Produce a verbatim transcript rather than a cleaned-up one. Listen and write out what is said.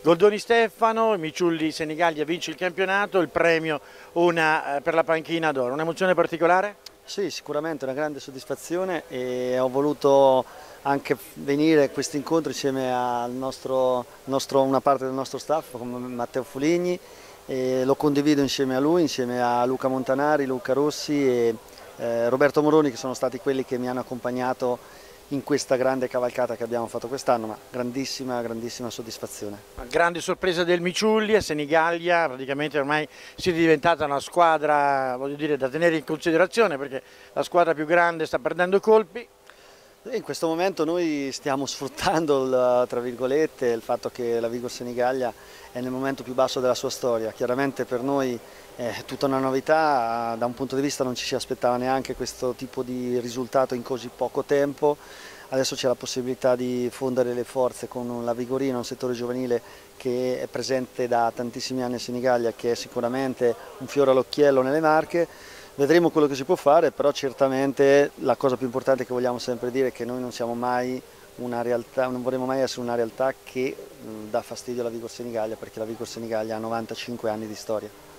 Goldoni Stefano, Miciulli Senigallia vince il campionato, il premio una, eh, per la panchina d'oro. Un'emozione particolare? Sì, sicuramente una grande soddisfazione e ho voluto anche venire a questo incontro insieme a nostro, nostro, una parte del nostro staff come Matteo Foligni, e lo condivido insieme a lui, insieme a Luca Montanari, Luca Rossi e eh, Roberto Moroni, che sono stati quelli che mi hanno accompagnato in questa grande cavalcata che abbiamo fatto quest'anno, ma grandissima, grandissima soddisfazione. Una grande sorpresa del Miciulli a Senigallia, praticamente ormai siete diventata una squadra, voglio dire, da tenere in considerazione, perché la squadra più grande sta perdendo colpi. In questo momento noi stiamo sfruttando il, tra virgolette, il fatto che la Vigor Senigallia è nel momento più basso della sua storia. Chiaramente per noi è tutta una novità, da un punto di vista non ci si aspettava neanche questo tipo di risultato in così poco tempo. Adesso c'è la possibilità di fondere le forze con la Vigorina, un settore giovanile che è presente da tantissimi anni a Senigallia, che è sicuramente un fiore all'occhiello nelle Marche. Vedremo quello che si può fare, però certamente la cosa più importante che vogliamo sempre dire è che noi non siamo mai una realtà, non vorremmo mai essere una realtà che dà fastidio alla Vigor Senigallia, perché la Vigor Senigallia ha novantacinque anni di storia.